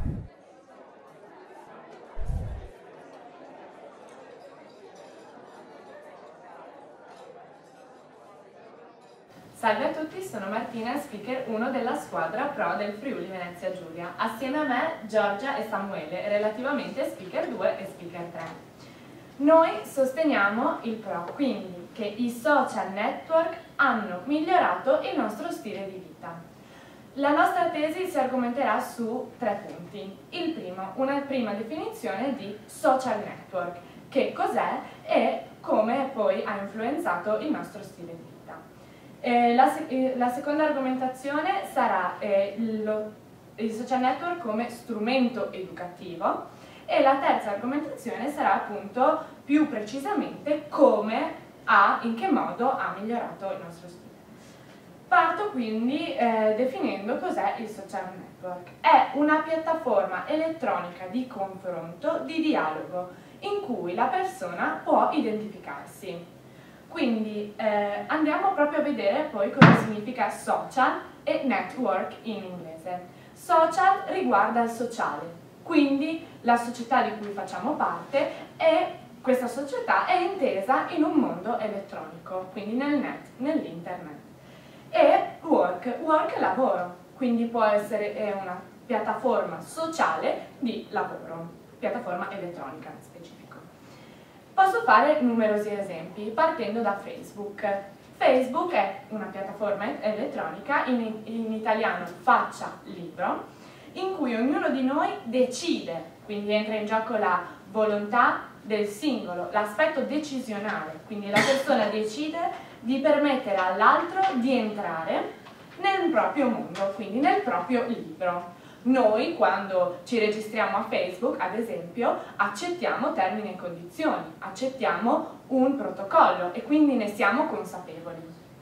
Salve a tutti, sono Martina, speaker 1 della squadra Pro del Friuli Venezia Giulia. Assieme a me Giorgia e Samuele, relativamente speaker 2 e speaker 3. Noi sosteniamo il Pro, quindi che i social network hanno migliorato il nostro stile di vita. La nostra tesi si argomenterà su 3 punti. Il primo, una prima definizione di social network, che cos'è e come poi ha influenzato il nostro stile di vita. La seconda argomentazione sarà il social network come strumento educativo e la terza argomentazione sarà appunto più precisamente in che modo ha migliorato il nostro stile. Parto quindi definendo cos'è il social network. È una piattaforma elettronica di confronto, di dialogo, in cui la persona può identificarsi. Quindi andiamo proprio a vedere poi cosa significa social e network in inglese. Social riguarda il sociale, quindi la società di cui facciamo parte e questa società è intesa in un mondo elettronico, quindi nel net, nell'internet. E work è lavoro, quindi può essere una piattaforma sociale di lavoro, piattaforma elettronica specifica. Posso fare numerosi esempi, partendo da Facebook. Facebook è una piattaforma elettronica, in italiano faccia libro, in cui ognuno di noi decide, quindi entra in gioco la volontà del singolo, l'aspetto decisionale, quindi la persona decide di permettere all'altro di entrare nel proprio mondo, quindi nel proprio libro. Noi, quando ci registriamo a Facebook, ad esempio, accettiamo termini e condizioni, accettiamo un protocollo e quindi ne siamo consapevoli.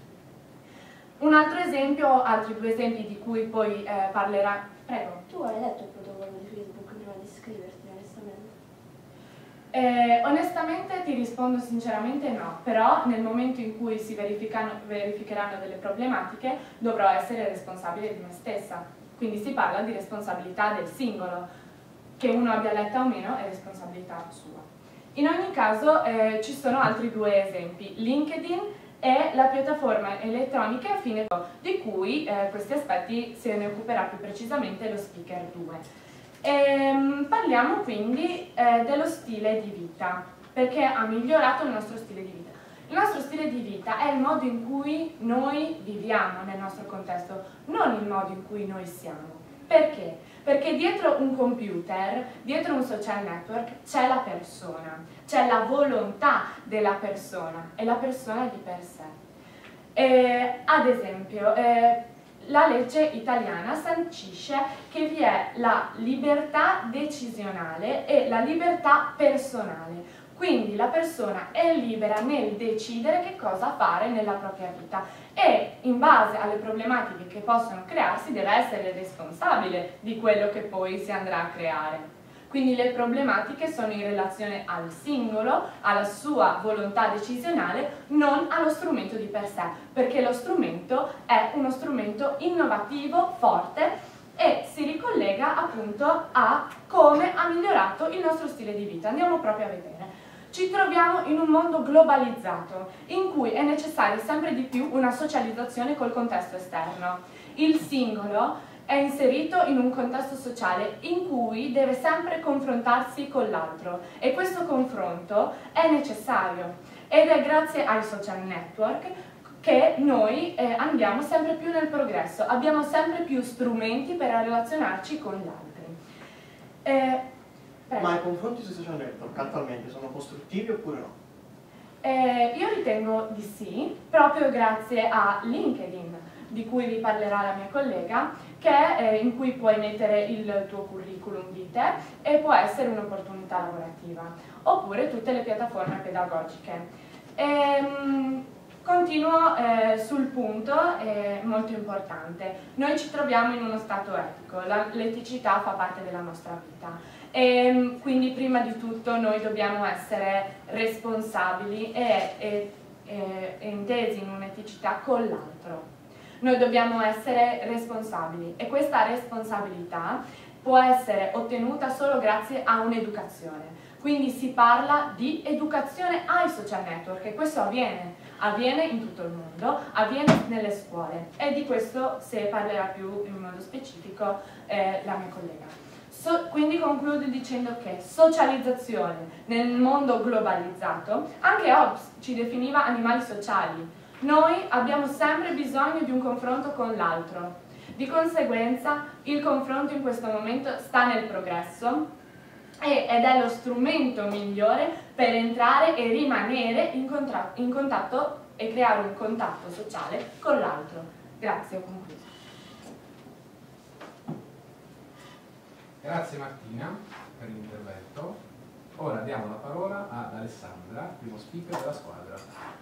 Un altro esempio, altri 2 esempi di cui poi parlerà... Prego. Tu hai letto il protocollo di Facebook prima di iscriverti, onestamente? Onestamente ti rispondo sinceramente no, però nel momento in cui si verificheranno delle problematiche dovrò essere responsabile di me stessa. Quindi si parla di responsabilità del singolo, che uno abbia letta o meno è responsabilità sua. In ogni caso ci sono altri 2 esempi. LinkedIn è la piattaforma elettronica a fine di cui questi aspetti se ne occuperà più precisamente lo speaker 2. Parliamo quindi dello stile di vita, perché ha migliorato il nostro stile di vita. Il nostro stile di vita è il modo in cui noi viviamo nel nostro contesto, non il modo in cui noi siamo. Perché? Perché dietro un computer, dietro un social network, c'è la persona, c'è la volontà della persona e la persona di per sé. Ad esempio, la legge italiana sancisce che vi è la libertà decisionale e la libertà personale. Quindi la persona è libera nel decidere che cosa fare nella propria vita e in base alle problematiche che possono crearsi deve essere responsabile di quello che poi si andrà a creare. Quindi le problematiche sono in relazione al singolo, alla sua volontà decisionale, non allo strumento di per sé, perché lo strumento è uno strumento innovativo, forte e si ricollega appunto a come ha migliorato il nostro stile di vita. Andiamo proprio a vedere. Ci troviamo in un mondo globalizzato, in cui è necessaria sempre di più una socializzazione col contesto esterno. Il singolo è inserito in un contesto sociale in cui deve sempre confrontarsi con l'altro e questo confronto è necessario ed è grazie ai social network che noi andiamo sempre più nel progresso, abbiamo sempre più strumenti per relazionarci con gli altri. Ma i confronti sui social network attualmente sono costruttivi oppure no? Io ritengo di sì, proprio grazie a LinkedIn, di cui vi parlerà la mia collega, in cui puoi mettere il tuo curriculum vitae e può essere un'opportunità lavorativa, oppure tutte le piattaforme pedagogiche. Continuo sul punto molto importante. Noi ci troviamo in uno stato etico, l'eticità fa parte della nostra vita. E quindi prima di tutto noi dobbiamo essere responsabili e intesi in un'eticità con l'altro. Noi dobbiamo essere responsabili e questa responsabilità può essere ottenuta solo grazie a un'educazione. Quindi si parla di educazione ai social network e questo avviene in tutto il mondo, avviene nelle scuole e di questo se parlerà più in modo specifico la mia collega. Quindi concludo dicendo che socializzazione nel mondo globalizzato, anche Hobbes ci definiva animali sociali. Noi abbiamo sempre bisogno di un confronto con l'altro. Di conseguenza il confronto in questo momento sta nel progresso ed è lo strumento migliore per entrare e rimanere in contatto e creare un contatto sociale con l'altro. Grazie, ho concluso. Grazie Martina per l'intervento. Ora diamo la parola ad Alessandra, primo speaker della squadra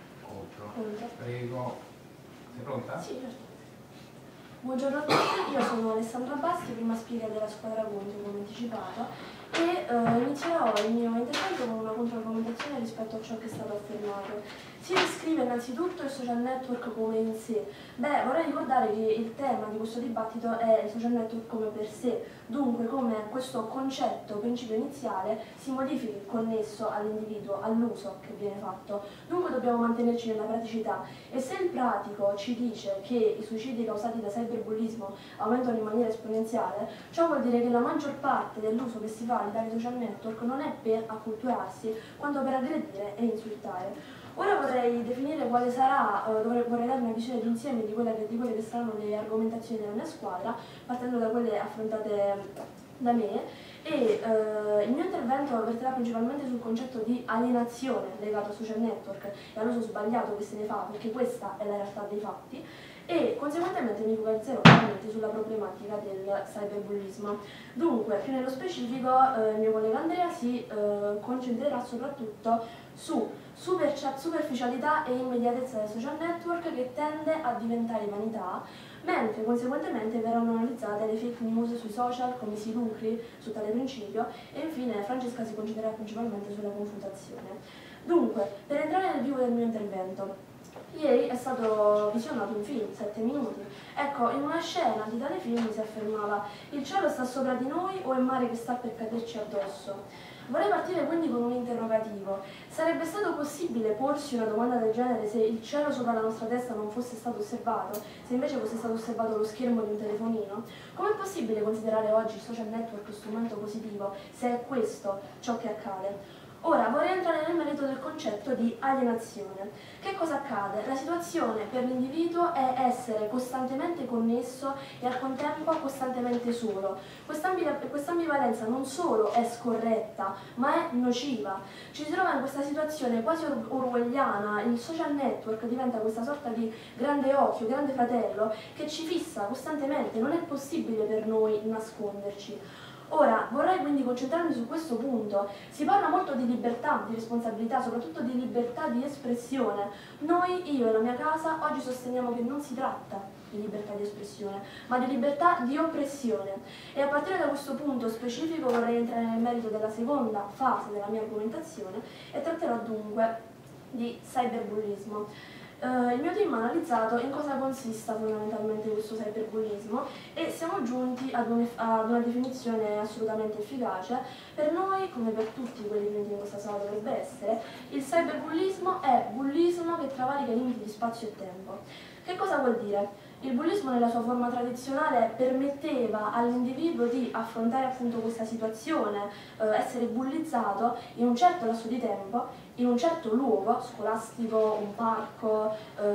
contro. Prego. Sei pronta? Sì, certo. Buongiorno a tutti, io sono Alessandra Baschi, prima speaker della squadra contro, come anticipato, e inizierò il mio intervento con una controargomentazione rispetto a ciò che è stato affermato. Si descrive innanzitutto il social network come in sé. Beh, vorrei ricordare che il tema di questo dibattito è il social network come per sé, dunque come questo concetto, principio iniziale, si modifichi connesso all'individuo, all'uso che viene fatto. Dunque dobbiamo mantenerci nella praticità e se il pratico ci dice che i suicidi causati da cyberbullismo aumentano in maniera esponenziale, ciò vuol dire che la maggior parte dell'uso che si fa di tali social network non è per acculturarsi, quanto per aggredire e insultare. Ora vorrei definire quale sarà, vorrei dare una visione d'insieme di quelle che saranno le argomentazioni della mia squadra, partendo da quelle affrontate da me, e il mio intervento verterà principalmente sul concetto di alienazione legato ai social network e all'uso sbagliato che se ne fa, perché questa è la realtà dei fatti, e conseguentemente mi focalizzerò ovviamente sulla problematica del cyberbullismo. Dunque, più nello specifico, il mio collega Andrea si concentrerà soprattutto su superficialità e immediatezza del social network che tende a diventare vanità, mentre conseguentemente verranno analizzate le fake news sui social, come si lucri su tale principio, e infine Francesca si concentrerà principalmente sulla confutazione. Dunque, per entrare nel vivo del mio intervento, ieri è stato visionato un film, 7 minuti. Ecco, in una scena di tale film si affermava: il cielo sta sopra di noi o è mare che sta per caderci addosso? Vorrei partire quindi con un interrogativo. Sarebbe stato possibile porsi una domanda del genere se il cielo sopra la nostra testa non fosse stato osservato, se invece fosse stato osservato lo schermo di un telefonino? Com'è possibile considerare oggi il social network strumento positivo se è questo ciò che accade? Ora vorrei entrare nel merito del concetto di alienazione. Che cosa accade? La situazione per l'individuo è essere costantemente connesso e al contempo costantemente solo. Questa ambivalenza non solo è scorretta, ma è nociva. Ci si trova in questa situazione quasi orwelliana, il social network diventa questa sorta di grande occhio, grande fratello, che ci fissa costantemente, non è possibile per noi nasconderci. Ora, vorrei quindi concentrarmi su questo punto. Si parla molto di libertà, di responsabilità, soprattutto di libertà di espressione. Noi, io e la mia casa, oggi sosteniamo che non si tratta di libertà di espressione, ma di libertà di oppressione. E a partire da questo punto specifico vorrei entrare nel merito della seconda fase della mia argomentazione e tratterò dunque di cyberbullismo. Il mio team ha analizzato in cosa consista fondamentalmente questo cyberbullismo e siamo giunti ad una definizione assolutamente efficace. Per noi, come per tutti quelli venuti in questa sala dovrebbe essere, il cyberbullismo è bullismo che travalica i limiti di spazio e tempo. Che cosa vuol dire? Il bullismo nella sua forma tradizionale permetteva all'individuo di affrontare appunto questa situazione, essere bullizzato in un certo lasso di tempo, in un certo luogo, scolastico, un parco,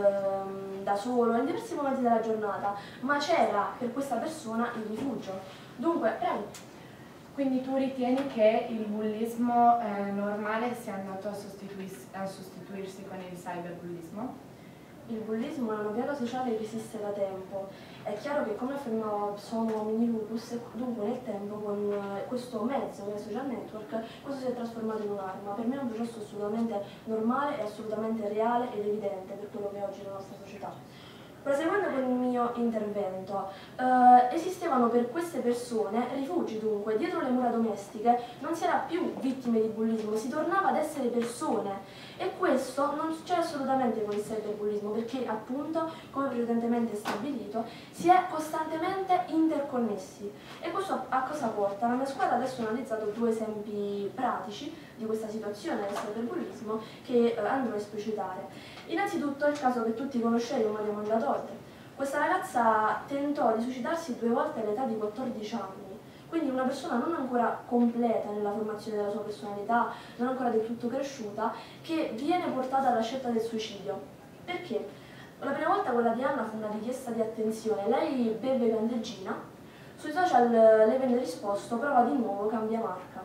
da solo, in diversi momenti della giornata, ma c'era per questa persona il rifugio. Dunque, prego. Quindi tu ritieni che il bullismo normale sia andato a sostituirsi con il cyberbullismo? Il bullismo è una piaga sociale che esiste da tempo. È chiaro che, come affermava Sono Minilupus, dunque nel tempo con questo mezzo, il social network, questo si è trasformato in un'arma. Per me è un processo assolutamente normale e assolutamente reale ed evidente per quello che è oggi la nostra società. Proseguendo con il mio intervento, esistevano per queste persone rifugi, dunque, dietro le mura domestiche non si era più vittime di bullismo, si tornava ad essere persone, e questo non succede assolutamente con il cyberbullismo, perché appunto, come precedentemente stabilito, si è costantemente interconnessi. E questo a cosa porta? La mia squadra adesso ha analizzato 2 esempi pratici di questa situazione del cyberbullismo che andrò a esplicitare. Innanzitutto il caso che tutti conoscete, Maria Mondadori. Questa ragazza tentò di suicidarsi 2 volte all'età di 14 anni, quindi una persona non ancora completa nella formazione della sua personalità, non ancora del tutto cresciuta, che viene portata alla scelta del suicidio. Perché? La prima volta quella di Anna fu una richiesta di attenzione, lei beve candeggina, sui social le venne risposto prova di nuovo, cambia marca.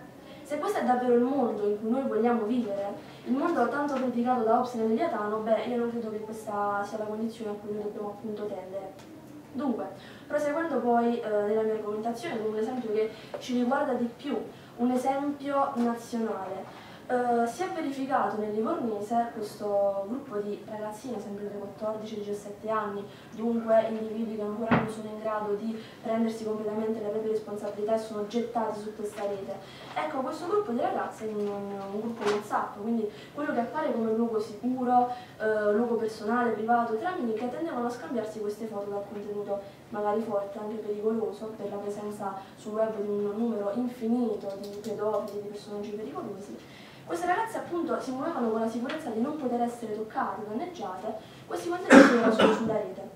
Se questo è davvero il mondo in cui noi vogliamo vivere, il mondo tanto criticato da Hobbes nel Leviatano, beh, io non credo che questa sia la condizione a cui noi dobbiamo appunto tendere. Dunque, proseguendo poi nella mia argomentazione con un esempio che ci riguarda di più, un esempio nazionale. Si è verificato nel Livornese questo gruppo di ragazzine, sempre tra 14-17 anni, dunque individui che ancora non sono in grado di prendersi completamente le proprie responsabilità e sono gettati su questa rete. Ecco, questo gruppo di ragazze è un gruppo WhatsApp, quindi quello che appare come un luogo sicuro, luogo personale, privato, tra amiche, che tendevano a scambiarsi queste foto dal contenuto magari forte, anche pericoloso, per la presenza sul web di un numero infinito di pedofili, di personaggi pericolosi. Queste ragazze appunto si muovevano con la sicurezza di non poter essere toccate, danneggiate, questi contenuti erano solo sulla rete.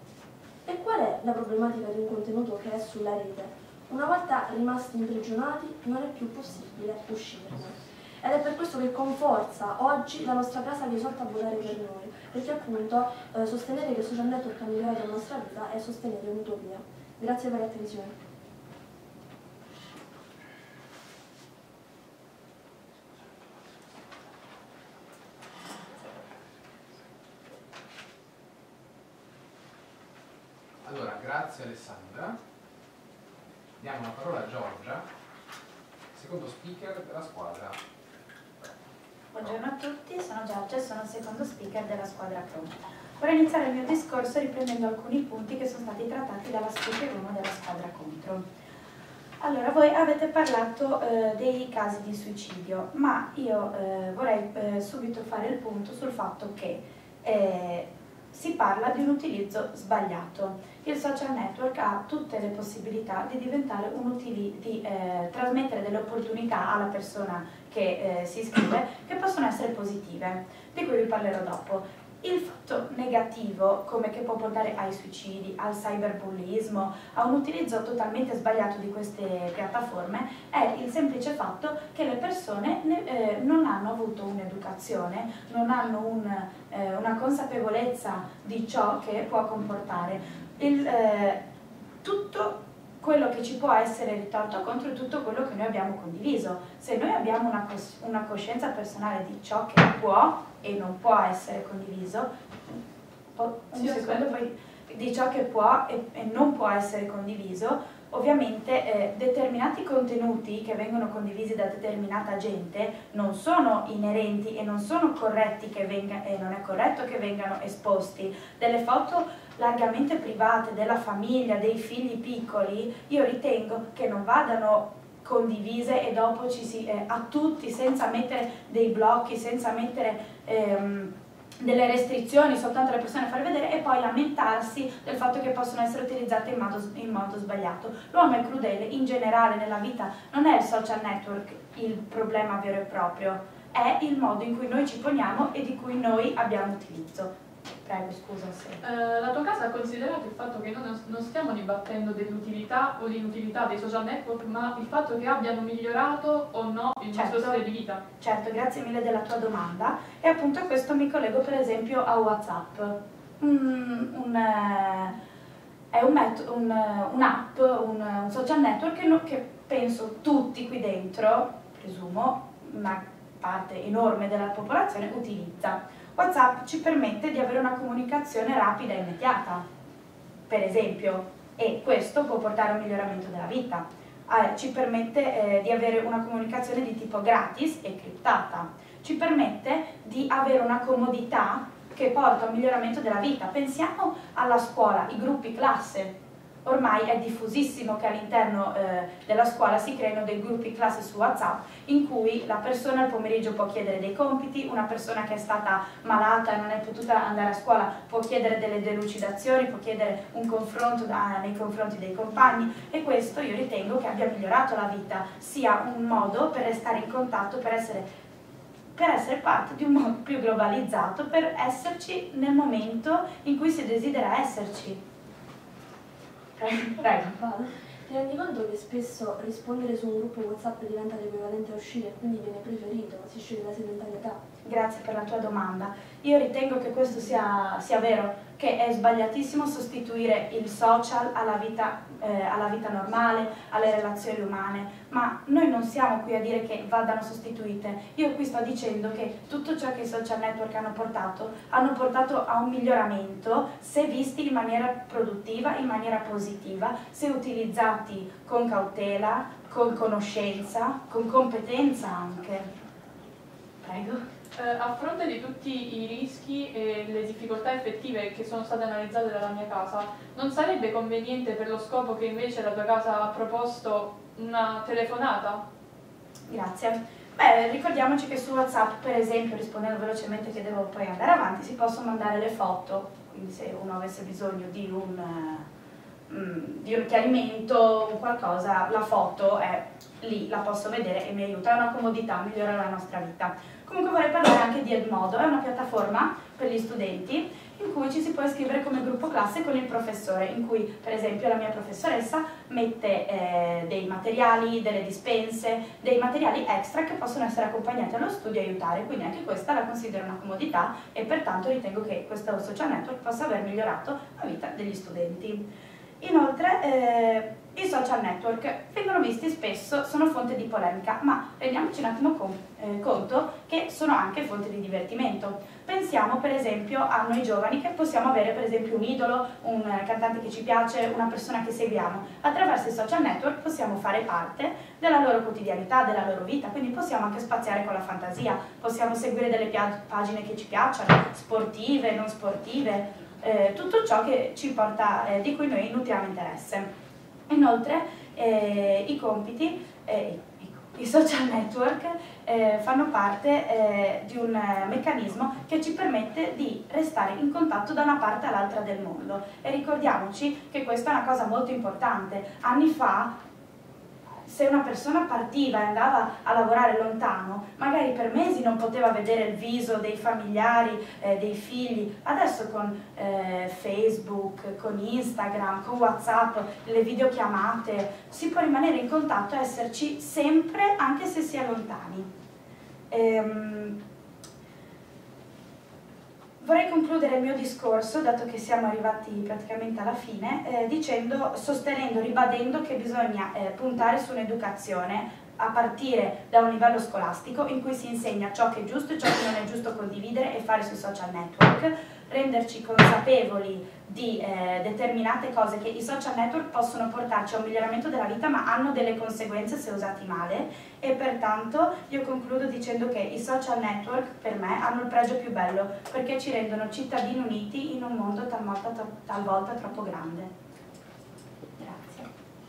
E qual è la problematica di un contenuto che è sulla rete? Una volta rimasti imprigionati non è più possibile uscirne. Ed è per questo che con forza oggi la nostra casa vi esorta a votare per noi, perché appunto sostenere che il social network ha migliorato la nostra vita è sostenere un'utopia. Grazie per l'attenzione. Allora, grazie Alessandra. Diamo la parola a Giorgia, secondo speaker della squadra. Buongiorno a tutti, sono Giorgia e sono il secondo speaker della squadra Pro. Vorrei iniziare il mio discorso riprendendo alcuni punti che sono stati trattati dalla speaker 1 della squadra Contro. Allora, voi avete parlato dei casi di suicidio, ma io vorrei subito fare il punto sul fatto che si parla di un utilizzo sbagliato. Il social network ha tutte le possibilità di diventare di trasmettere delle opportunità alla persona che si iscrive che possono essere positive, di cui vi parlerò dopo. Il fatto negativo, come che può portare ai suicidi, al cyberbullismo, a un utilizzo totalmente sbagliato di queste piattaforme, è il semplice fatto che le persone non hanno avuto un'educazione, non hanno una consapevolezza di ciò che può comportare. Tutto quello che ci può essere ritorto contro è tutto quello che noi abbiamo condiviso. Se noi abbiamo una coscienza personale di ciò che può e non può essere condiviso, di ciò che può e non può essere condiviso, ovviamente determinati contenuti che vengono condivisi da determinata gente non sono inerenti e non sono corretti e non è corretto che vengano esposti. Delle foto largamente private della famiglia, dei figli piccoli, io ritengo che non vadano condivise e dopo a tutti, senza mettere dei blocchi, senza mettere delle restrizioni soltanto alle persone a far vedere e poi lamentarsi del fatto che possono essere utilizzate in modo sbagliato. L'uomo è crudele, in generale nella vita non è il social network il problema vero e proprio, è il modo in cui noi ci poniamo e di cui noi abbiamo utilizzo. Prego, scusa se... La tua casa ha considerato il fatto che noi non stiamo dibattendo dell'utilità o l'inutilità dei social network, ma il fatto che abbiano migliorato o no il nostro stile di vita? Certo, grazie mille della tua domanda. E appunto a questo mi collego per esempio a WhatsApp. È un'app, un social network che penso tutti qui dentro, presumo, una parte enorme della popolazione utilizza. WhatsApp ci permette di avere una comunicazione rapida e immediata, per esempio, e questo può portare a un miglioramento della vita. Ci permette di avere una comunicazione di tipo gratis e criptata, ci permette di avere una comodità che porta a un miglioramento della vita. Pensiamo alla scuola, i gruppi classe. Ormai è diffusissimo che all'interno della scuola si creino dei gruppi classe su WhatsApp in cui la persona al pomeriggio può chiedere dei compiti, una persona che è stata malata e non è potuta andare a scuola può chiedere delle delucidazioni, può chiedere un confronto nei confronti dei compagni, e questo io ritengo che abbia migliorato la vita, sia un modo per restare in contatto, per essere parte di un mondo più globalizzato, per esserci nel momento in cui si desidera esserci. Prego. Ti rendi conto che spesso rispondere su un gruppo WhatsApp diventa l'equivalente a uscire e quindi viene preferito, si sceglie la sedentarietà? Grazie per la tua domanda. Io ritengo che questo sia vero, che è sbagliatissimo sostituire il social alla vita normale, alle relazioni umane, ma noi non siamo qui a dire che vadano sostituite. Io qui sto dicendo che tutto ciò che i social network hanno portato a un miglioramento se visti in maniera produttiva, in maniera positiva, se utilizzati con cautela, con conoscenza, con competenza anche. Prego. A fronte di tutti i rischi e le difficoltà effettive che sono state analizzate dalla mia casa, non sarebbe conveniente, per lo scopo che invece la tua casa ha proposto, una telefonata? Grazie. Beh, ricordiamoci che su WhatsApp, per esempio, rispondendo velocemente che devo poi andare avanti, si possono mandare le foto, quindi se uno avesse bisogno di un chiarimento o qualcosa, la foto è lì, la posso vedere e mi aiuta, è una comodità, migliora la nostra vita. Comunque vorrei parlare anche di Edmodo, è una piattaforma per gli studenti in cui ci si può iscrivere come gruppo classe con il professore, in cui per esempio la mia professoressa mette dei materiali, delle dispense, dei materiali extra che possono essere accompagnati allo studio e aiutare, quindi anche questa la considero una comodità e pertanto ritengo che questo social network possa aver migliorato la vita degli studenti. Inoltre i social network vengono visti spesso, sono fonte di polemica, ma rendiamoci un attimo conto che sono anche fonte di divertimento. Pensiamo per esempio a noi giovani che possiamo avere per esempio un idolo, un cantante che ci piace, una persona che seguiamo. Attraverso i social network possiamo fare parte della loro quotidianità, della loro vita, quindi possiamo anche spaziare con la fantasia, possiamo seguire delle pagine che ci piacciono, sportive, non sportive, tutto ciò che ci porta, di cui noi nutriamo interesse. Inoltre i compiti, i social network fanno parte di un meccanismo che ci permette di restare in contatto da una parte all'altra del mondo, e ricordiamoci che questa è una cosa molto importante. Anni fa, se una persona partiva e andava a lavorare lontano, magari per mesi non poteva vedere il viso dei familiari, dei figli. Adesso con Facebook, con Instagram, con WhatsApp, le videochiamate, si può rimanere in contatto e esserci sempre, anche se si è lontani. Vorrei concludere il mio discorso, dato che siamo arrivati praticamente alla fine, sostenendo, ribadendo che bisogna puntare su un'educazione a partire da un livello scolastico in cui si insegna ciò che è giusto e ciò che non è giusto condividere e fare sui social network, renderci consapevoli di determinate cose che i social network possono portarci a un miglioramento della vita, ma hanno delle conseguenze se usati male, e pertanto io concludo dicendo che i social network per me hanno il pregio più bello, perché ci rendono cittadini uniti in un mondo talvolta troppo grande. Grazie.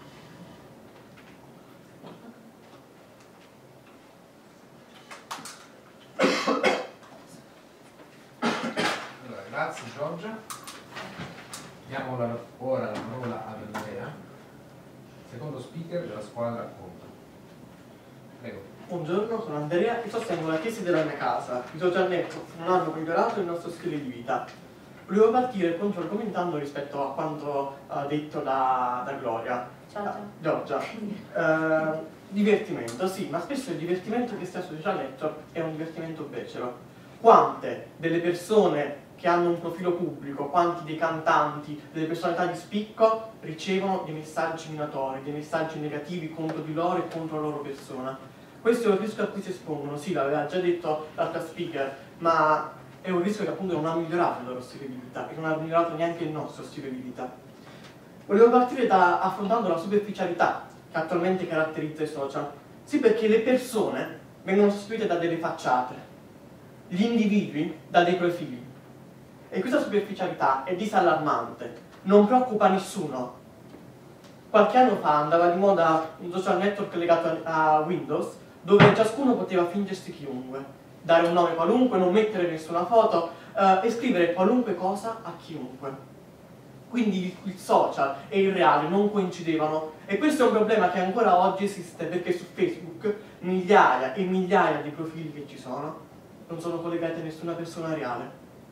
Allora, grazie Giorgia. Diamo ora la parola ad Andrea, secondo speaker della squadra Conto. Prego. Buongiorno, sono Andrea e sostengo la tesi della mia casa. I social network non hanno migliorato il nostro stile di vita. Volevo partire argomentando rispetto a quanto detto da Gloria. Giorgia. Divertimento, sì, ma spesso il divertimento che sta sui social network è un divertimento becero. Quante delle persone che hanno un profilo pubblico, quanti dei cantanti, delle personalità di spicco ricevono dei messaggi minatori, dei messaggi negativi contro di loro e contro la loro persona. Questo è un rischio a cui si espongono, sì, l'aveva già detto l'altra speaker, ma è un rischio che appunto non ha migliorato il loro stile di vita e non ha migliorato neanche il nostro stile di vita. Volevo partire affrontando la superficialità che attualmente caratterizza i social. Sì, perché le persone vengono sostituite da delle facciate, gli individui da dei profili. E questa superficialità è disallarmante, non preoccupa nessuno. Qualche anno fa andava di moda un social network legato a Windows, dove ciascuno poteva fingersi chiunque, dare un nome qualunque, non mettere nessuna foto e scrivere qualunque cosa a chiunque. Quindi il social e il reale non coincidevano e questo è un problema che ancora oggi esiste perché su Facebook migliaia e migliaia di profili che ci sono non sono collegati a nessuna persona reale.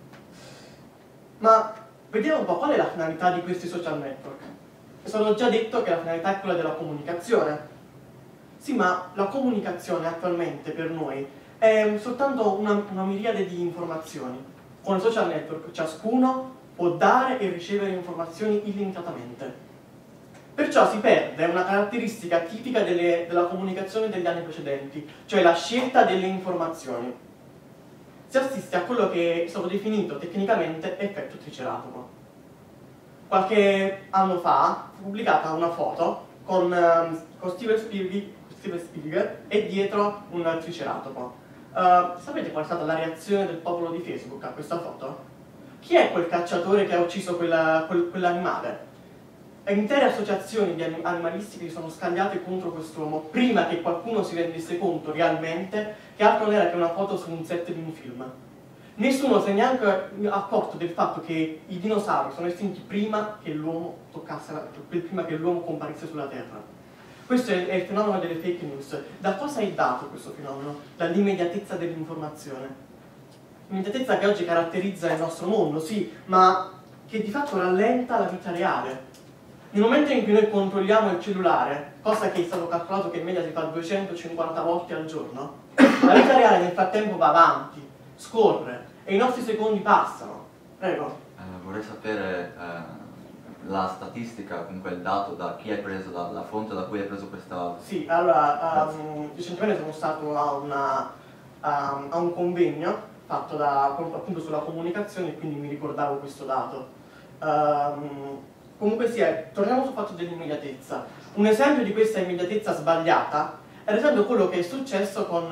Ma vediamo un po' qual è la finalità di questi social network. Sono già detto che la finalità è quella della comunicazione. Sì, ma la comunicazione attualmente per noi è soltanto una miriade di informazioni. Con i social network ciascuno può dare e ricevere informazioni illimitatamente. Perciò si perde una caratteristica tipica della comunicazione degli anni precedenti, cioè la scelta delle informazioni. Si assiste a quello che è stato definito tecnicamente effetto triceratopo. Qualche anno fa fu pubblicata una foto con Steven Spielberg e dietro un triceratopo. Sapete qual è stata la reazione del popolo di Facebook a questa foto? Chi è quel cacciatore che ha ucciso quell'animale? Intere associazioni di animalisti che sono scagliate contro quest'uomo prima che qualcuno si rendesse conto realmente che altro non era che una foto su un set di un film. Nessuno si è neanche accorto del fatto che i dinosauri sono estinti prima che l'uomo prima che l'uomo comparisse sulla Terra. Questo è il fenomeno delle fake news. Da cosa è dato questo fenomeno? Dall'immediatezza dell'informazione. L'immediatezza che oggi caratterizza il nostro mondo, sì, ma che di fatto rallenta la vita reale. Nel momento in cui noi controlliamo il cellulare, cosa che è stato calcolato che in media si fa 250 volte al giorno, la vita reale nel frattempo va avanti, scorre e i nostri secondi passano. Prego. Vorrei sapere la statistica, comunque il dato, da chi hai preso, la fonte da cui hai preso questa... Sì, allora, recentemente sono stato a un convegno fatto appunto sulla comunicazione e quindi mi ricordavo questo dato. Comunque sia, torniamo sul fatto dell'immediatezza. Un esempio di questa immediatezza sbagliata è ad esempio quello che è successo con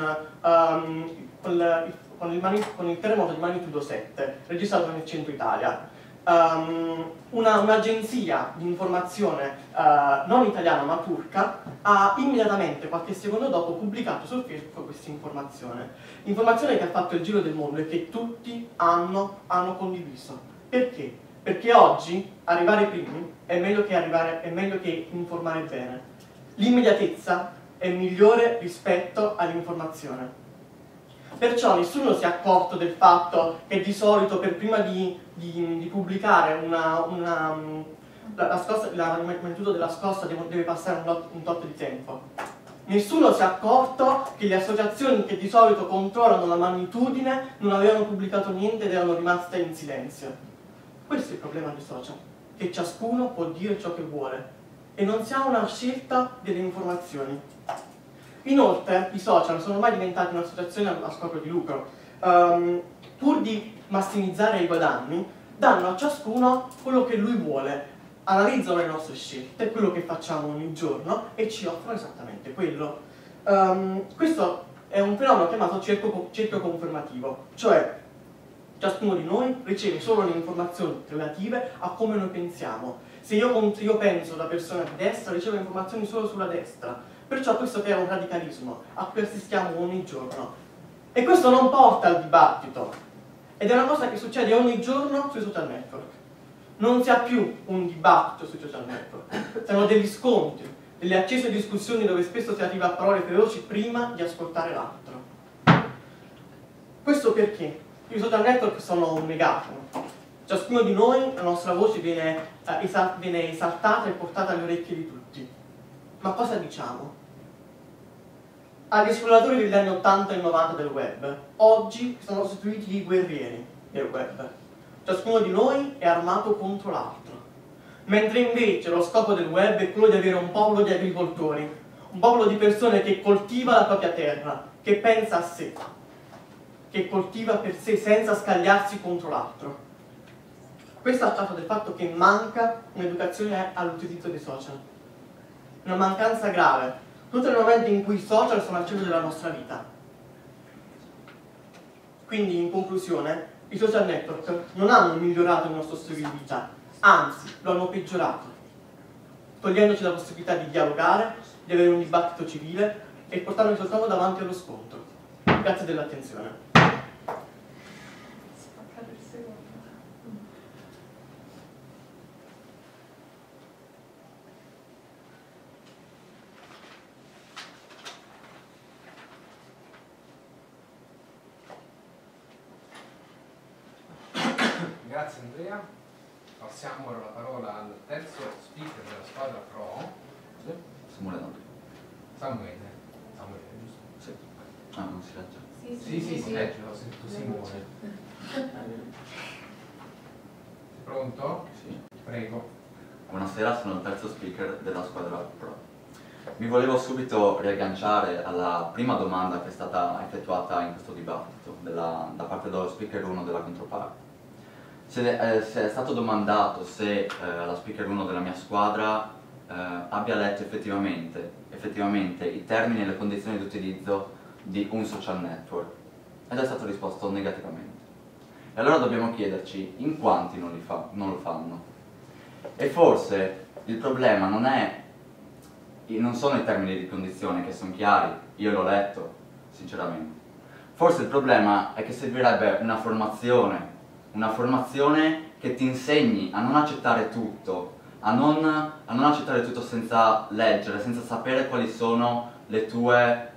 il terremoto di magnitudo 7, registrato nel centro Italia. Un'agenzia di informazione non italiana ma turca ha immediatamente, qualche secondo dopo, pubblicato su Facebook questa informazione che ha fatto il giro del mondo e che tutti hanno condiviso. Perché? Perché oggi arrivare primi è meglio che informare bene. L'immediatezza è migliore rispetto all'informazione. Perciò nessuno si è accorto del fatto che di solito per prima di pubblicare la magnitudo della scossa deve passare un tot di tempo. Nessuno si è accorto che le associazioni che di solito controllano la magnitudine non avevano pubblicato niente ed erano rimaste in silenzio. Questo è il problema dei social, che ciascuno può dire ciò che vuole e non si ha una scelta delle informazioni. Inoltre i social sono ormai diventati un'associazione a scopo di lucro. Pur di massimizzare i guadagni, danno a ciascuno quello che lui vuole, analizzano le nostre scelte, quello che facciamo ogni giorno e ci offrono esattamente quello. Questo è un fenomeno chiamato cerchio confermativo, cioè ciascuno di noi riceve solo le informazioni relative a come noi pensiamo. Se io penso da persona di destra, ricevo informazioni solo sulla destra. Perciò questo crea un radicalismo a cui assistiamo ogni giorno. E questo non porta al dibattito. Ed è una cosa che succede ogni giorno sui social network. Non si ha più un dibattito sui social network. Sono degli scontri, delle accese discussioni dove spesso si arriva a parole feroci prima di ascoltare l'altro. Questo perché? I social network sono un megafono. Ciascuno di noi, la nostra voce viene esaltata e portata alle orecchie di tutti. Ma cosa diciamo? Agli esploratori degli anni 80 e 90 del web, oggi sono sostituiti i guerrieri del web. Ciascuno di noi è armato contro l'altro. Mentre invece lo scopo del web è quello di avere un popolo di agricoltori, un popolo di persone che coltiva la propria terra, che pensa a sé, che coltiva per sé senza scagliarsi contro l'altro. Questo a causa del fatto che manca un'educazione all'utilizzo dei social. Una mancanza grave, tutto nel momento in cui i social sono al centro della nostra vita. Quindi, in conclusione, I social network non hanno migliorato il nostro stile di vita, anzi lo hanno peggiorato, togliendoci la possibilità di dialogare, di avere un dibattito civile e portandoci soltanto davanti allo scontro. Grazie dell'attenzione. Grazie Andrea. Passiamo ora la parola al terzo speaker della squadra pro. Samuele, giusto? sì. Ah, non si legge? Sì, legge, ho sentito Simone. Sei pronto? Sì. Prego. Buonasera, sono il terzo speaker della squadra pro. Mi volevo subito riagganciare alla prima domanda che è stata effettuata in questo dibattito da parte dello speaker 1 della controparte. Se è stato domandato se la speaker 1 della mia squadra abbia letto effettivamente i termini e le condizioni di utilizzo di un social network, ed è stato risposto negativamente. E allora dobbiamo chiederci in quanti non lo fanno. E forse il problema non sono i termini di condizione, che sono chiari, io l'ho letto, sinceramente. Forse il problema è che servirebbe una formazione che ti insegni a non accettare tutto, a non accettare tutto senza leggere, senza sapere quali sono le tue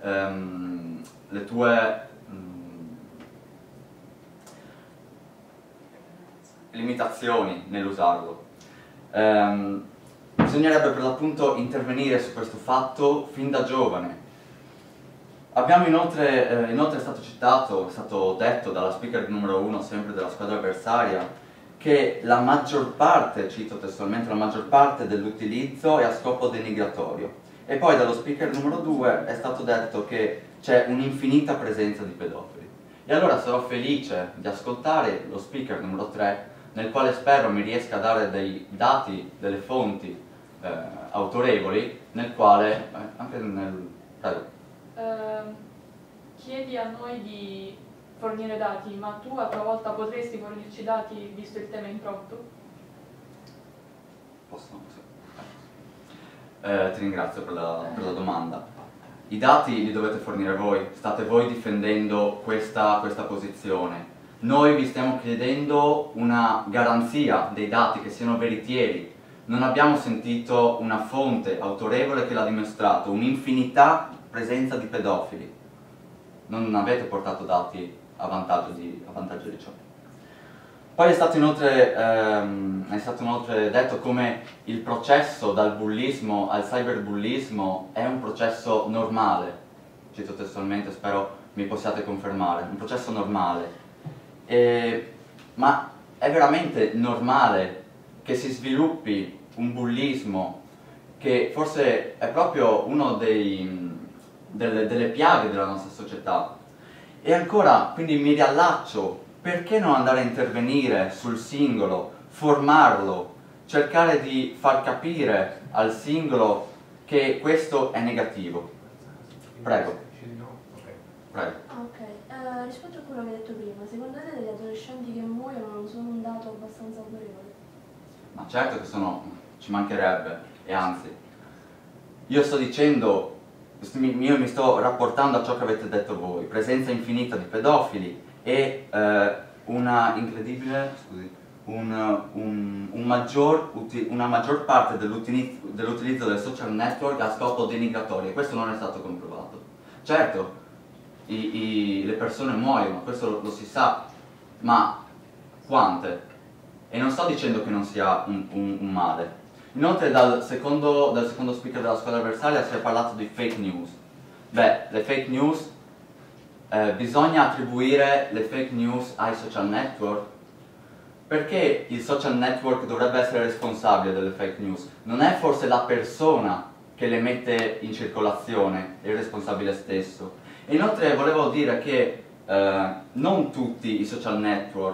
limitazioni nell'usarlo. Bisognerebbe per l'appunto intervenire su questo fatto fin da giovane. Abbiamo inoltre è stato detto dalla speaker numero 1, sempre della squadra avversaria, che la maggior parte, cito testualmente, la maggior parte dell'utilizzo è a scopo denigratorio. E poi dallo speaker numero 2 è stato detto che c'è un'infinita presenza di pedofili. E allora sarò felice di ascoltare lo speaker numero 3, nel quale spero mi riesca a dare dei dati, delle fonti autorevoli, nel quale, prego. Chiedi a noi di fornire dati, ma tu a tua volta potresti fornirci dati visto il tema impronto? Posso? Sì. Ti ringrazio per la domanda. I dati li dovete fornire voi, state voi difendendo questa posizione. Noi vi stiamo chiedendo una garanzia dei dati che siano veritieri. Non abbiamo sentito una fonte autorevole che l'ha dimostrato, un'infinità presenza di pedofili. Non avete portato dati a vantaggio di ciò. Poi è stato inoltre detto come il processo dal bullismo al cyberbullismo è un processo normale, cito testualmente, spero mi possiate confermare, un processo normale. Ma è veramente normale che si sviluppi un bullismo che forse è proprio uno delle piaghe della nostra società? E ancora, quindi mi riallaccio, perché non andare a intervenire sul singolo, formarlo, cercare di far capire al singolo che questo è negativo? Prego. Prego. Ok, rispetto a quello che hai detto prima, secondo te degli adolescenti che muoiono non sono un dato abbastanza autorevole? Ma certo che ci mancherebbe, e anzi, io sto dicendo, io mi sto rapportando a ciò che avete detto voi, presenza infinita di pedofili e una incredibile, una maggior parte dell'utilizzo del social network a scopo denigratorio, e questo non è stato comprovato. Certo, le persone muoiono, questo lo si sa, ma quante? E non sto dicendo che non sia un male. Inoltre dal secondo speaker della squadra avversaria si è parlato di fake news. Beh, le fake news, bisogna attribuire le fake news ai social network? Perché il social network dovrebbe essere responsabile delle fake news? Non è forse la persona che le mette in circolazione, è il responsabile stesso? E inoltre volevo dire che non tutti i social network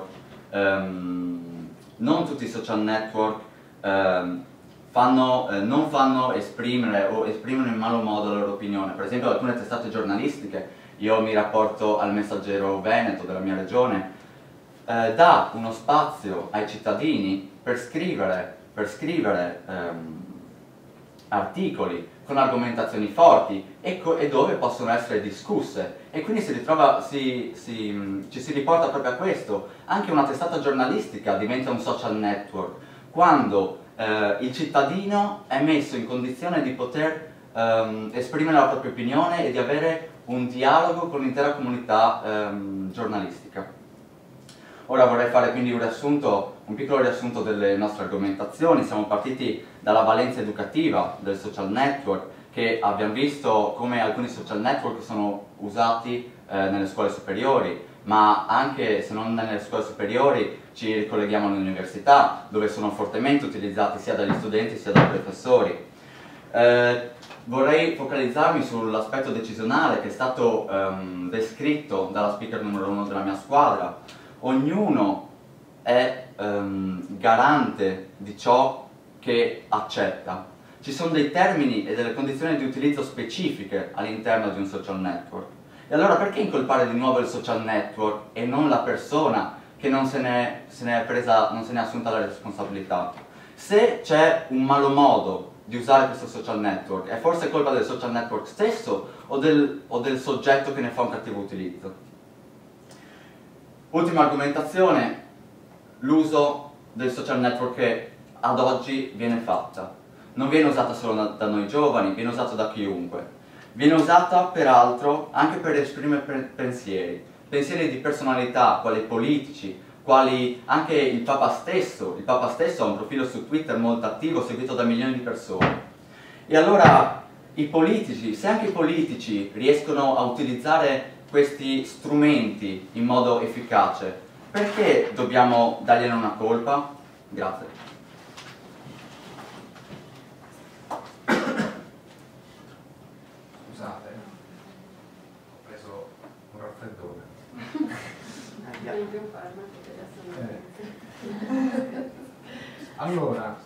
non fanno esprimere o esprimono in malo modo la loro opinione. Per esempio alcune testate giornalistiche, io mi rapporto al Messaggero Veneto della mia regione, dà uno spazio ai cittadini per scrivere articoli con argomentazioni forti e dove possono essere discusse, e quindi ci si riporta proprio a questo. Anche una testata giornalistica diventa un social network quando il cittadino è messo in condizione di poter esprimere la propria opinione e di avere un dialogo con l'intera comunità giornalistica. Ora vorrei fare quindi un piccolo riassunto delle nostre argomentazioni. Siamo partiti dalla valenza educativa del social network, che abbiamo visto come alcuni social network sono usati nelle scuole superiori, ma anche se non nelle scuole superiori ci ricolleghiamo all'università, dove sono fortemente utilizzati sia dagli studenti sia dai professori. Vorrei focalizzarmi sull'aspetto decisionale che è stato descritto dalla speaker numero 1 della mia squadra. Ognuno è garante di ciò che accetta. Ci sono dei termini e delle condizioni di utilizzo specifiche all'interno di un social network. E allora perché incolpare di nuovo il social network e non la persona che non se ne è assunta la responsabilità? Se c'è un malo modo di usare questo social network, è forse colpa del social network stesso o del soggetto che ne fa un cattivo utilizzo? Ultima argomentazione, l'uso del social network che ad oggi viene fatta. Non viene usata solo da noi giovani, viene usata da chiunque. Viene usata peraltro anche per esprimere pensieri di personalità, quali politici, quali anche il Papa stesso. Il Papa stesso ha un profilo su Twitter molto attivo, seguito da milioni di persone. E allora se anche i politici riescono a utilizzare questi strumenti in modo efficace, perché dobbiamo dargliene una colpa? Grazie. Scusate, ho preso un raffreddore. Allora,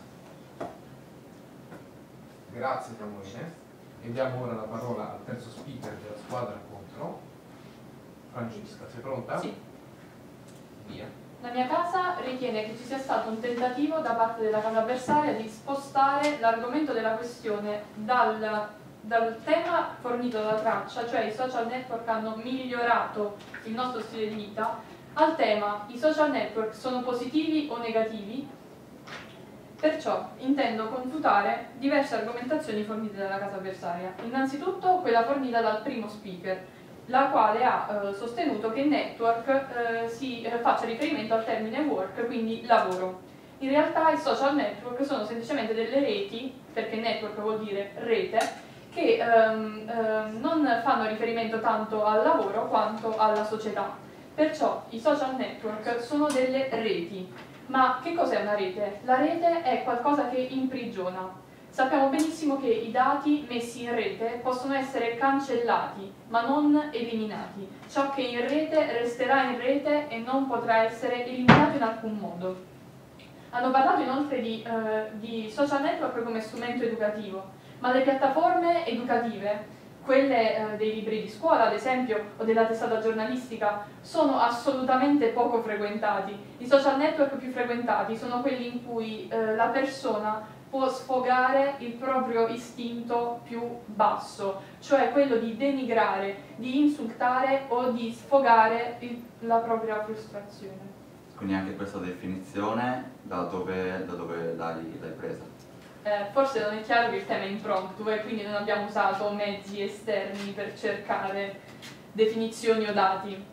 grazie Samuele, e diamo ora la parola al terzo speaker della squadra contro. Francesca, sei pronta? Sì. Via. La mia casa ritiene che ci sia stato un tentativo da parte della casa avversaria di spostare l'argomento della questione dal tema fornito dalla traccia, cioè i social network hanno migliorato il nostro stile di vita, al tema i social network sono positivi o negativi. Perciò intendo confutare diverse argomentazioni fornite dalla casa avversaria. Innanzitutto quella fornita dal primo speaker, la quale ha sostenuto che network si faccia riferimento al termine work, quindi lavoro. In realtà i social network sono semplicemente delle reti, perché network vuol dire rete, che non fanno riferimento tanto al lavoro quanto alla società. Perciò i social network sono delle reti. Ma che cos'è una rete? La rete è qualcosa che imprigiona. Sappiamo benissimo che i dati messi in rete possono essere cancellati, ma non eliminati. Ciò che è in rete resterà in rete e non potrà essere eliminato in alcun modo. Hanno parlato inoltre di social network come strumento educativo, ma le piattaforme educative, quelle dei libri di scuola ad esempio o della testata giornalistica, sono assolutamente poco frequentati. I social network più frequentati sono quelli in cui la persona può sfogare il proprio istinto più basso, cioè quello di denigrare, di insultare o di sfogare la propria frustrazione. Quindi anche questa definizione da dove l'hai presa? Forse non è chiaro che il tema è impromptu e quindi non abbiamo usato mezzi esterni per cercare definizioni o dati.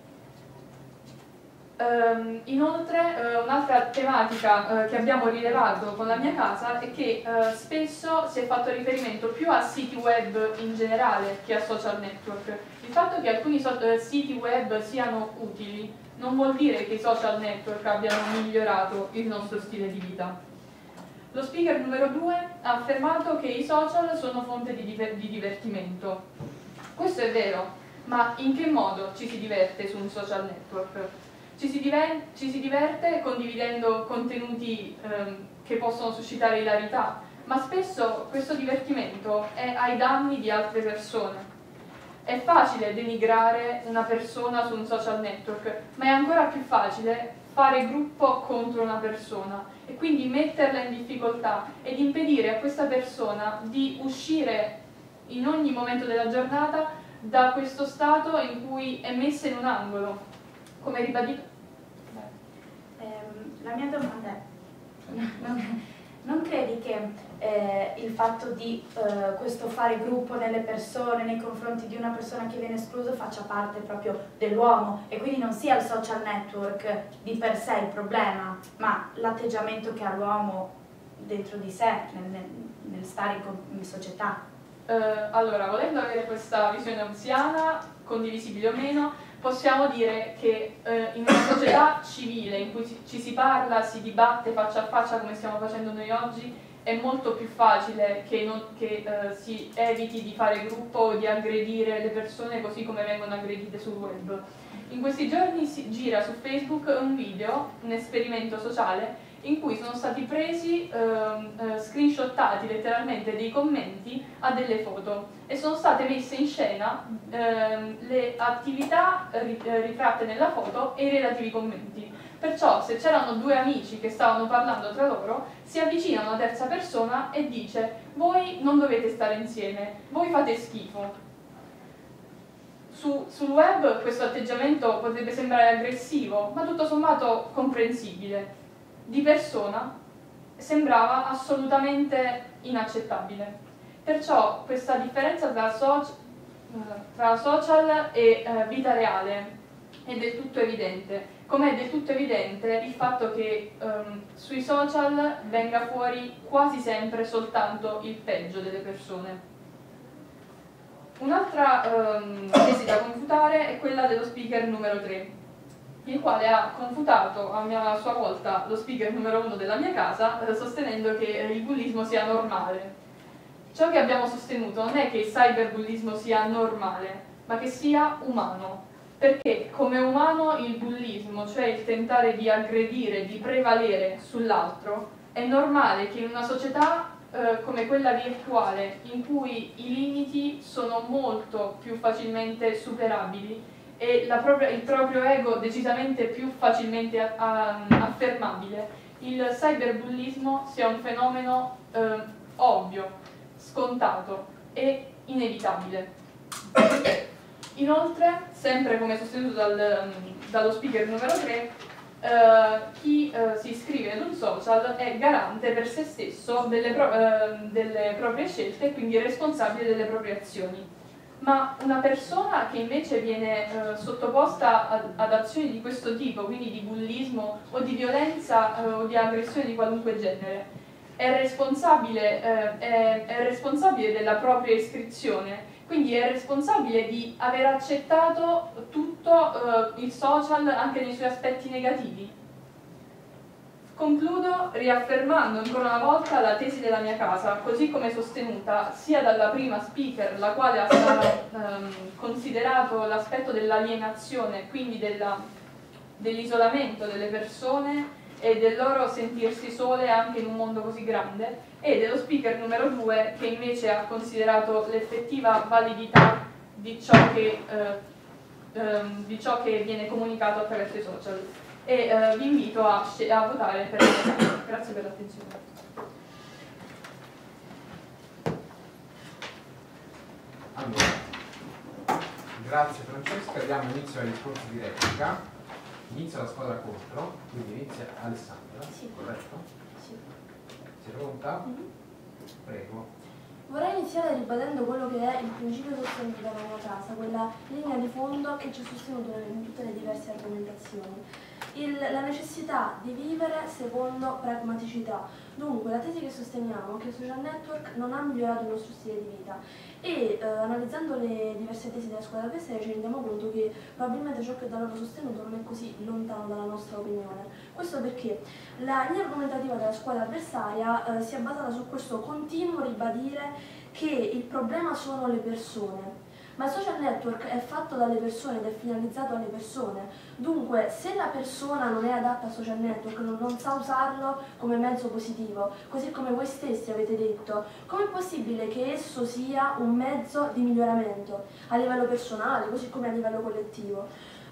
Inoltre un'altra tematica che abbiamo rilevato con la mia casa è che spesso si è fatto riferimento più a siti web in generale che a social network. Il fatto che alcuni siti web siano utili non vuol dire che i social network abbiano migliorato il nostro stile di vita. Lo speaker numero 2 ha affermato che i social sono fonte di divertimento. Questo è vero, ma in che modo ci si diverte su un social network? Ci si diverte condividendo contenuti che possono suscitare ilarità, ma spesso questo divertimento è ai danni di altre persone. È facile denigrare una persona su un social network, ma è ancora più facile fare gruppo contro una persona e quindi metterla in difficoltà ed impedire a questa persona di uscire in ogni momento della giornata da questo stato in cui è messa in un angolo. Come ribadito? La mia domanda è, non credi che il fatto di questo fare gruppo nelle persone, nei confronti di una persona che viene escluso, faccia parte proprio dell'uomo e quindi non sia il social network di per sé il problema, ma l'atteggiamento che ha l'uomo dentro di sé, nel stare in società? Allora, volendo avere questa visione hobbesiana, condivisibile o meno, possiamo dire che in una società civile in cui ci si parla, si dibatte faccia a faccia come stiamo facendo noi oggi, è molto più facile che si eviti di fare gruppo o di aggredire le persone così come vengono aggredite sul web. In questi giorni si gira su Facebook un video, un esperimento sociale, in cui sono stati presi, screenshottati letteralmente dei commenti a delle foto e sono state messe in scena le attività ritratte nella foto e i relativi commenti. Perciò se c'erano due amici che stavano parlando tra loro, si avvicina una terza persona e dice: voi non dovete stare insieme, voi fate schifo. Sul web questo atteggiamento potrebbe sembrare aggressivo, ma tutto sommato comprensibile. Di persona sembrava assolutamente inaccettabile. Perciò questa differenza tra social e vita reale è del tutto evidente. Come è del tutto evidente il fatto che sui social venga fuori quasi sempre soltanto il peggio delle persone. Un'altra tesi da confutare è quella dello speaker numero 3, il quale ha confutato a sua volta lo speaker numero 1 della mia casa, sostenendo che il bullismo sia normale. Ciò che abbiamo sostenuto non è che il cyberbullismo sia normale, ma che sia umano. Perché come umano il bullismo, cioè il tentare di aggredire, di prevalere sull'altro, è normale che in una società come quella virtuale, in cui i limiti sono molto più facilmente superabili e il proprio ego decisamente più facilmente affermabile, il cyberbullismo sia un fenomeno ovvio, scontato e inevitabile. Inoltre, sempre come sostenuto dallo speaker numero 3, chi si iscrive ad un social è garante per se stesso delle proprie scelte e quindi responsabile delle proprie azioni. Ma una persona che invece viene sottoposta ad azioni di questo tipo, quindi di bullismo o di violenza o di aggressione di qualunque genere, è responsabile della propria iscrizione. Quindi è responsabile di aver accettato tutto il social anche nei suoi aspetti negativi. Concludo riaffermando ancora una volta la tesi della mia casa, così come sostenuta sia dalla prima speaker, la quale ha considerato l'aspetto dell'alienazione, quindi dell'isolamento delle persone e del loro sentirsi sole anche in un mondo così grande, e dello speaker numero 2 che invece ha considerato l'effettiva validità di ciò che viene comunicato attraverso i social. E vi invito a votare per il. Grazie per l'attenzione. Allora, grazie Francesca, diamo inizio ai discorsi di replica. Inizia la squadra contro, quindi inizia Alessandra, Sì. corretto? Sì. Sei pronta? Prego. Vorrei iniziare ribadendo quello che è il principio sostenuto dalla mia casa, quella linea di fondo che ci ha sostenuto in tutte le diverse argomentazioni. La necessità di vivere secondo pragmaticità. Dunque, la tesi che sosteniamo è che i social network non hanno migliorato il nostro stile di vita e analizzando le diverse tesi della squadra avversaria ci rendiamo conto che probabilmente ciò che è da loro sostenuto non è così lontano dalla nostra opinione. Questo perché la linea argomentativa della squadra avversaria si è basata su questo continuo ribadire che il problema sono le persone. Ma il social network è fatto dalle persone ed è finalizzato alle persone. Dunque, se la persona non è adatta al social network, non sa usarlo come mezzo positivo, così come voi stessi avete detto, com'è possibile che esso sia un mezzo di miglioramento a livello personale, così come a livello collettivo?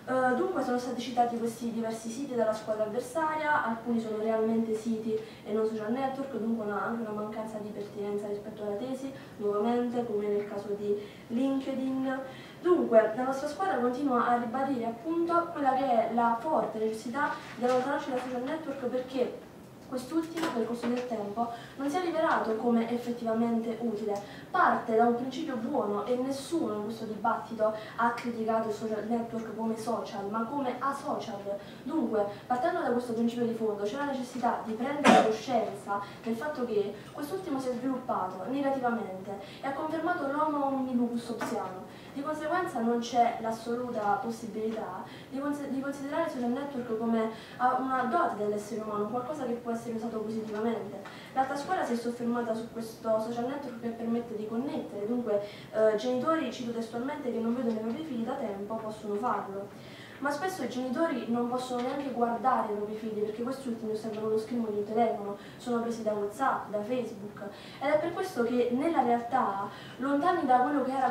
Dunque sono stati citati questi diversi siti della squadra avversaria, alcuni sono realmente siti e non social network, dunque anche una mancanza di pertinenza rispetto alla tesi, nuovamente come nel caso di LinkedIn. Dunque la nostra squadra continua a ribadire appunto quella che è la forte necessità di allontanarci dai social network, perché quest'ultimo nel corso del tempo non si è rivelato come effettivamente utile. Parte da un principio buono e nessuno in questo dibattito ha criticato i social network come social, ma come asocial. Dunque, partendo da questo principio di fondo, c'è la necessità di prendere coscienza del fatto che quest'ultimo si è sviluppato negativamente e ha confermato l'homo hominibus opsiano. Di conseguenza non c'è l'assoluta possibilità di considerare i social network come una dote dell'essere umano, qualcosa che può essere usato positivamente. L'altra scuola si è soffermata su questo social network che permette di connettere, dunque genitori, cito testualmente, che non vedono i propri figli da tempo possono farlo. Ma spesso i genitori non possono neanche guardare i propri figli perché questi ultimi osservano lo schermo di un telefono, sono presi da WhatsApp, da Facebook, ed è per questo che nella realtà, lontani da quello che era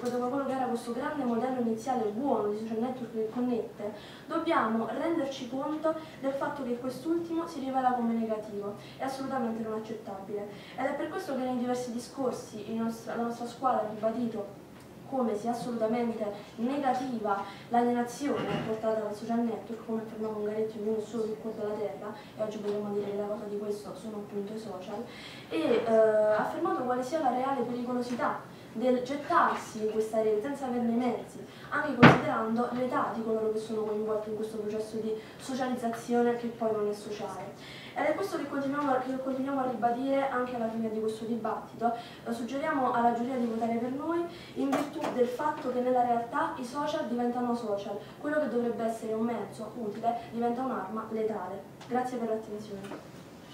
questo grande modello iniziale buono di social network che connette, dobbiamo renderci conto del fatto che quest'ultimo si rivela come negativo, è assolutamente non accettabile. Ed è per questo che nei diversi discorsi la nostra squadra ha ribadito come sia assolutamente negativa l'alienazione portata dal social network, come affermava Ungaretti, ognuno solo sul cuore della terra, e oggi potremmo dire che la cosa di questo sono appunto i social, e affermato quale sia la reale pericolosità del gettarsi in questa rete senza averne i mezzi, anche considerando l'età di coloro che sono coinvolti in questo processo di socializzazione che poi non è sociale. Ed è questo che continuiamo a ribadire anche alla fine di questo dibattito. Suggeriamo alla giuria di votare per noi in virtù del fatto che nella realtà i social diventano social, quello che dovrebbe essere un mezzo utile diventa un'arma letale. Grazie per l'attenzione.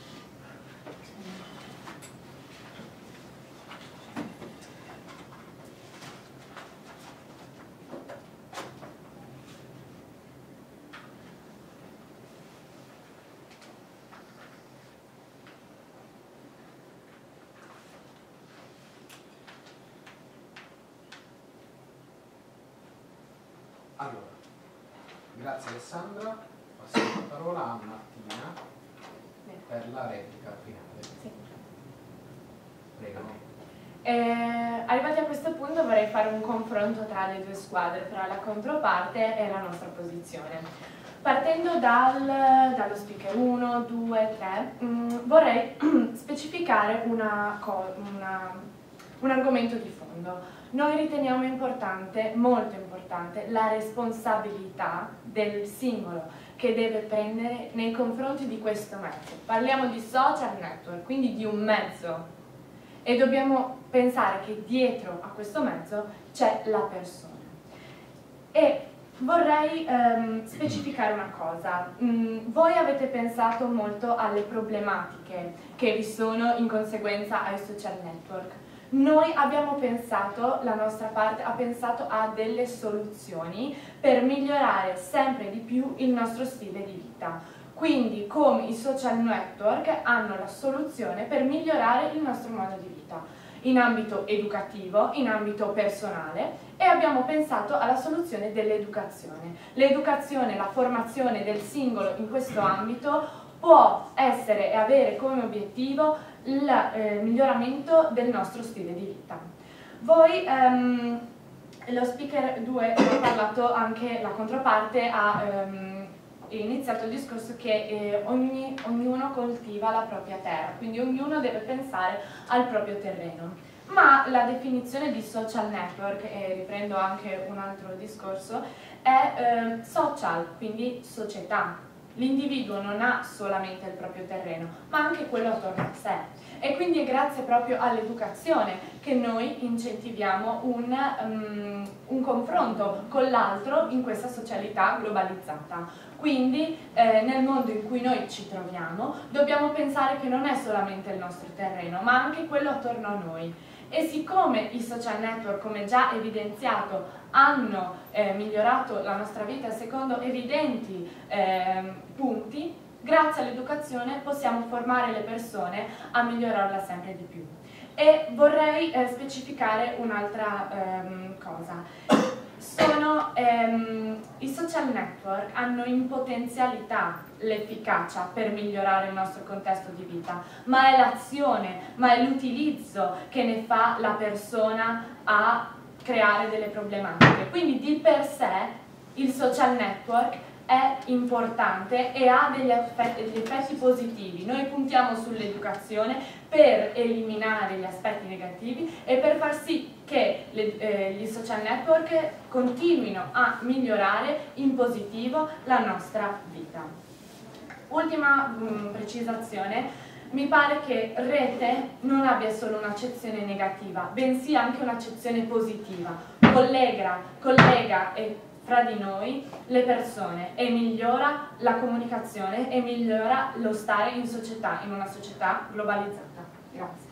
Allora, grazie Alessandra, passiamo la parola a Martina per la replica finale. Sì. Prego. Arrivati a questo punto vorrei fare un confronto tra le due squadre, tra la controparte e la nostra posizione. Partendo dallo speaker 1, 2, 3, vorrei specificare un argomento di fondo. Noi riteniamo importante, molto importante, la responsabilità del singolo che deve prendere nei confronti di questo mezzo. Parliamo di social network, quindi di un mezzo, e dobbiamo pensare che dietro a questo mezzo c'è la persona. E vorrei specificare una cosa. Voi avete pensato molto alle problematiche che vi sono in conseguenza ai social network. Noi abbiamo pensato, la nostra parte ha pensato a delle soluzioni per migliorare sempre di più il nostro stile di vita. Quindi come i social network hanno la soluzione per migliorare il nostro modo di vita in ambito educativo, in ambito personale, e abbiamo pensato alla soluzione dell'educazione. L'educazione, la formazione del singolo in questo ambito può essere e avere come obiettivo il miglioramento del nostro stile di vita. Voi, lo speaker 2 ha parlato anche, la controparte ha iniziato il discorso che ognuno coltiva la propria terra, quindi ognuno deve pensare al proprio terreno. Ma la definizione di social network, e riprendo anche un altro discorso, è social, quindi società. L'individuo non ha solamente il proprio terreno, ma anche quello attorno a sé. E quindi è grazie proprio all'educazione che noi incentiviamo un confronto con l'altro in questa socialità globalizzata. Quindi nel mondo in cui noi ci troviamo dobbiamo pensare che non è solamente il nostro terreno, ma anche quello attorno a noi. E siccome i social network, come già evidenziato, hanno migliorato la nostra vita secondo evidenti punti, grazie all'educazione possiamo formare le persone a migliorarla sempre di più. E vorrei specificare un'altra cosa. i social network hanno in potenzialità l'efficacia per migliorare il nostro contesto di vita, ma è l'azione, ma è l'utilizzo che ne fa la persona a creare delle problematiche. Quindi di per sé il social network è importante e ha degli effetti positivi. Noi puntiamo sull'educazione per eliminare gli aspetti negativi e per far sì che gli social network continuino a migliorare in positivo la nostra vita. Ultima precisazione. Mi pare che rete non abbia solo un'accezione negativa, bensì anche un'accezione positiva. Collega e fra di noi le persone e migliora la comunicazione e migliora lo stare in società, in una società globalizzata. Grazie.